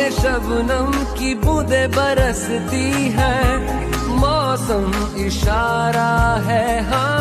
शबनम की बूंदें बरसती है, मौसम इशारा है हाँ